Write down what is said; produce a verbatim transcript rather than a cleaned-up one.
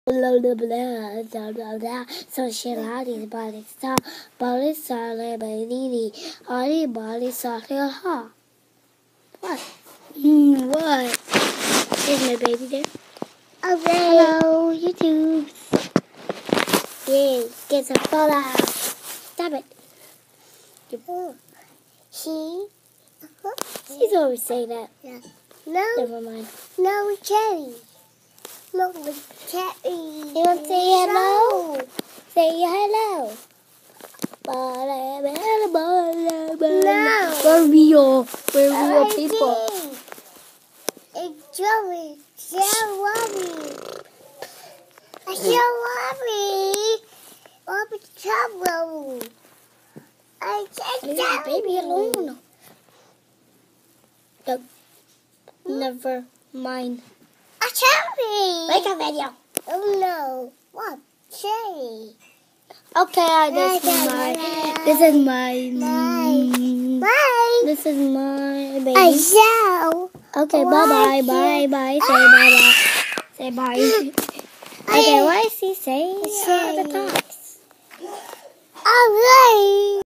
blah blah blah blah blah blah. So she lotties body star body star baby Ari body star ha. What? Mm, what? Is my baby there? Okay. Hello, YouTube. Yeah, get some photo. Stop it. Oh. She? Uh-huh. She's always saying that. Yeah. No. Never mind. No, Cherry. No, Cherry. You want to say hello? No. Say hello. No. We're real. We're real I people. think. It's Joey. Cherry. I Cherry. What's the trouble? I said Leave the baby alone. No. Never mind. A cherry. Make a video. Oh no. What? Cherry. Okay, this is my. This is my. Bye. Bye. This is my baby. I shall. Okay, bye bye, bye bye. Say bye bye. Say bye. Okay, what is he saying all the time? All right.